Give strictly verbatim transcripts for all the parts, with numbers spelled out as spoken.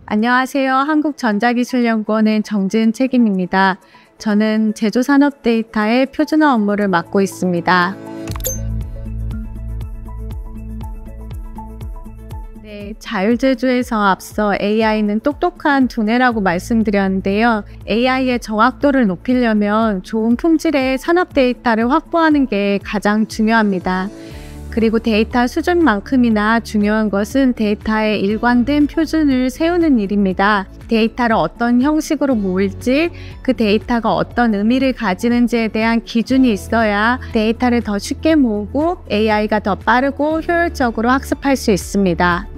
안녕하세요. 한국전자기술연구원의 정지은 책임입니다. 저는 제조산업 데이터의 표준화 업무를 맡고 있습니다. 네, 자율제조에서 앞서 에이아이는 똑똑한 두뇌라고 말씀드렸는데요. 에이아이의 정확도를 높이려면 좋은 품질의 산업 데이터를 확보하는 게 가장 중요합니다. 그리고 데이터 수준만큼이나 중요한 것은 데이터의 일관된 표준을 세우는 일입니다. 데이터를 어떤 형식으로 모을지, 그 데이터가 어떤 의미를 가지는지에 대한 기준이 있어야 데이터를 더 쉽게 모으고 에이아이가 더 빠르고 효율적으로 학습할 수 있습니다.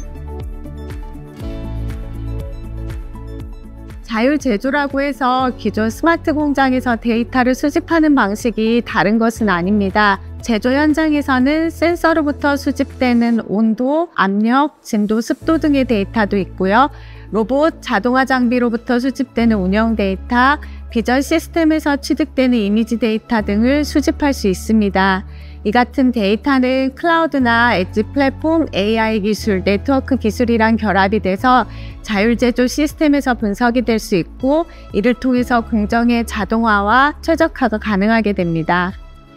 자율제조라고 해서 기존 스마트 공장에서 데이터를 수집하는 방식이 다른 것은 아닙니다. 제조 현장에서는 센서로부터 수집되는 온도, 압력, 진도, 습도 등의 데이터도 있고요. 로봇, 자동화 장비로부터 수집되는 운영 데이터, 비전 시스템에서 취득되는 이미지 데이터 등을 수집할 수 있습니다. 이 같은 데이터는 클라우드나 엣지 플랫폼, 에이아이 기술, 네트워크 기술이랑 결합이 돼서 자율제조 시스템에서 분석이 될 수 있고, 이를 통해서 공정의 자동화와 최적화가 가능하게 됩니다.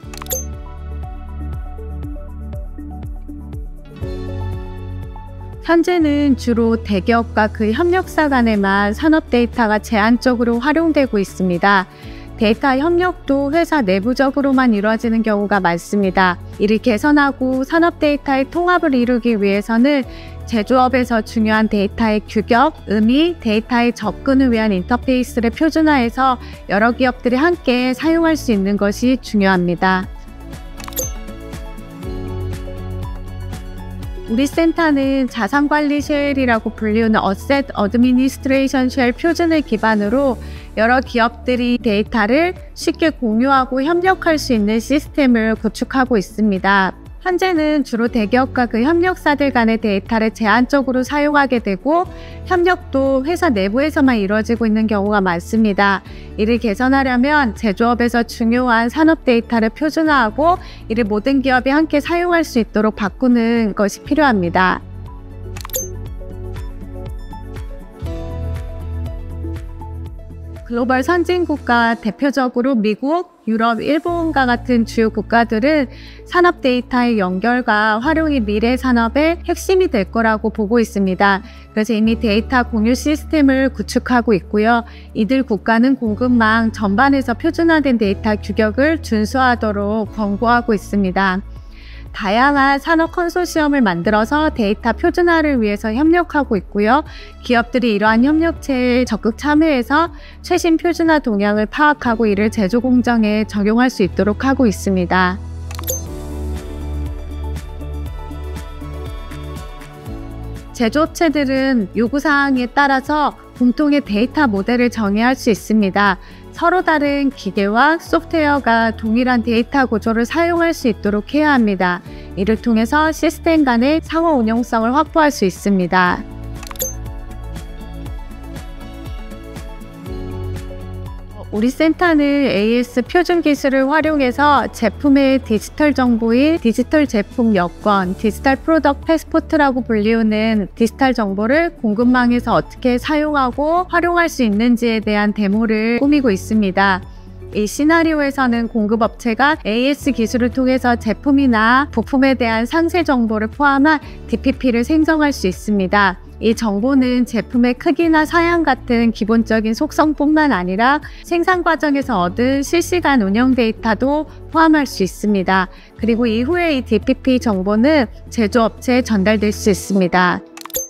현재는 주로 대기업과 그 협력사 간에만 산업 데이터가 제한적으로 활용되고 있습니다. 데이터 협력도 회사 내부적으로만 이루어지는 경우가 많습니다. 이를 개선하고 산업 데이터의 통합을 이루기 위해서는 제조업에서 중요한 데이터의 규격, 의미, 데이터의 접근을 위한 인터페이스를 표준화해서 여러 기업들이 함께 사용할 수 있는 것이 중요합니다. 우리 센터는 자산관리쉘이라고 불리우는 어셋 어드미니스트레이션 쉘 표준을 기반으로 여러 기업들이 데이터를 쉽게 공유하고 협력할 수 있는 시스템을 구축하고 있습니다. 현재는 주로 대기업과 그 협력사들 간의 데이터를 제한적으로 사용하게 되고, 협력도 회사 내부에서만 이루어지고 있는 경우가 많습니다. 이를 개선하려면 제조업에서 중요한 산업 데이터를 표준화하고 이를 모든 기업이 함께 사용할 수 있도록 바꾸는 것이 필요합니다. 글로벌 선진국가, 대표적으로 미국, 유럽, 일본과 같은 주요 국가들은 산업 데이터의 연결과 활용이 미래 산업의 핵심이 될 거라고 보고 있습니다. 그래서 이미 데이터 공유 시스템을 구축하고 있고요. 이들 국가는 공급망 전반에서 표준화된 데이터 규격을 준수하도록 권고하고 있습니다. 다양한 산업 컨소시엄을 만들어서 데이터 표준화를 위해서 협력하고 있고요. 기업들이 이러한 협력체에 적극 참여해서 최신 표준화 동향을 파악하고 이를 제조 공정에 적용할 수 있도록 하고 있습니다. 제조업체들은 요구사항에 따라서 공통의 데이터 모델을 정의할 수 있습니다. 서로 다른 기계와 소프트웨어가 동일한 데이터 구조를 사용할 수 있도록 해야 합니다. 이를 통해서 시스템 간의 상호 운용성을 확보할 수 있습니다. 우리 센터는 에이에스 표준 기술을 활용해서 제품의 디지털 정보인 디지털 제품 여권, 디지털 프로덕트 패스포트라고 불리우는 디지털 정보를 공급망에서 어떻게 사용하고 활용할 수 있는지에 대한 데모를 꾸미고 있습니다. 이 시나리오에서는 공급업체가 에이에스 기술을 통해서 제품이나 부품에 대한 상세 정보를 포함한 디피피를 생성할 수 있습니다. 이 정보는 제품의 크기나 사양 같은 기본적인 속성뿐만 아니라 생산 과정에서 얻은 실시간 운영 데이터도 포함할 수 있습니다. 그리고 이후에 이 디피피 정보는 제조업체에 전달될 수 있습니다.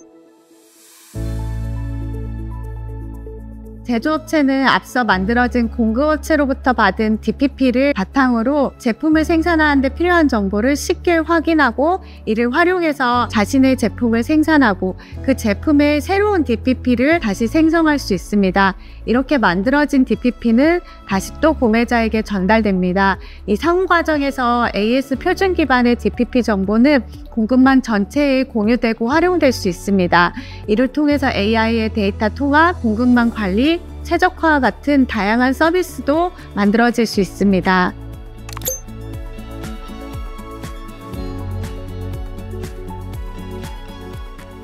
제조업체는 앞서 만들어진 공급업체로부터 받은 디피피를 바탕으로 제품을 생산하는 데 필요한 정보를 쉽게 확인하고 이를 활용해서 자신의 제품을 생산하고 그 제품의 새로운 디피피를 다시 생성할 수 있습니다. 이렇게 만들어진 디피피는 다시 또 구매자에게 전달됩니다. 이 상호 과정에서 에이에스 표준 기반의 디피피 정보는 공급망 전체에 공유되고 활용될 수 있습니다. 이를 통해서 에이아이의 데이터 통합, 공급망 관리, 최적화와 같은 다양한 서비스도 만들어질 수 있습니다.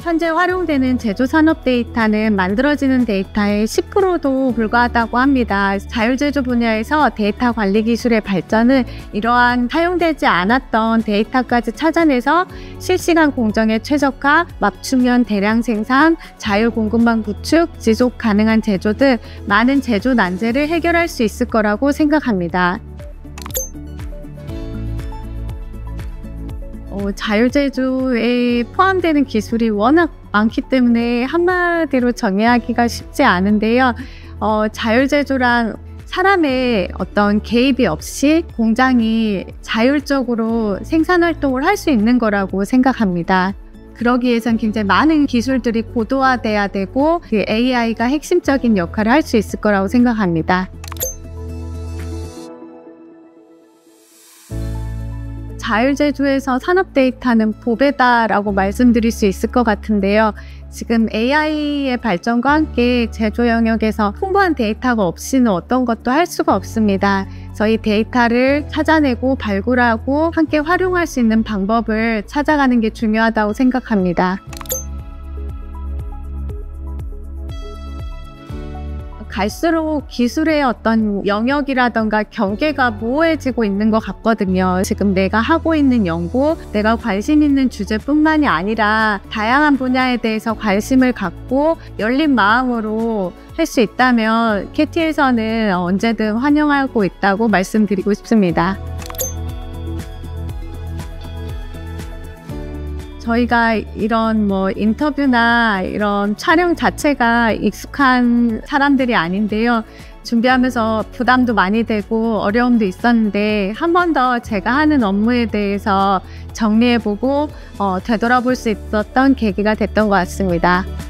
현재 활용되는 제조 산업 데이터는 만들어지는 데이터의 십 퍼센트도 불과하다고 합니다. 자율제조 분야에서 데이터 관리 기술의 발전은 이러한 사용되지 않았던 데이터까지 찾아내서 실시간 공정의 최적화, 맞춤형 대량 생산, 자율 공급망 구축, 지속 가능한 제조 등 많은 제조 난제를 해결할 수 있을 거라고 생각합니다. 어, 자율제조에 포함되는 기술이 워낙 많기 때문에 한마디로 정의하기가 쉽지 않은데요. 어, 자율제조란 사람의 어떤 개입이 없이 공장이 자율적으로 생산활동을 할 수 있는 거라고 생각합니다. 그러기 위해선 굉장히 많은 기술들이 고도화돼야 되고 그 에이아이가 핵심적인 역할을 할 수 있을 거라고 생각합니다. 자율제조에서 산업 데이터는 보배다라고 말씀드릴 수 있을 것 같은데요. 지금 에이아이의 발전과 함께 제조 영역에서 풍부한 데이터가 없이는 어떤 것도 할 수가 없습니다. 저희 데이터를 찾아내고 발굴하고 함께 활용할 수 있는 방법을 찾아가는 게 중요하다고 생각합니다. 갈수록 기술의 어떤 영역이라던가 경계가 모호해지고 있는 것 같거든요. 지금 내가 하고 있는 연구, 내가 관심 있는 주제뿐만이 아니라 다양한 분야에 대해서 관심을 갖고 열린 마음으로 할 수 있다면 케티에서는 언제든 환영하고 있다고 말씀드리고 싶습니다. 저희가 이런 뭐 인터뷰나 이런 촬영 자체가 익숙한 사람들이 아닌데요. 준비하면서 부담도 많이 되고 어려움도 있었는데 한 번 더 제가 하는 업무에 대해서 정리해보고 어, 되돌아볼 수 있었던 계기가 됐던 것 같습니다.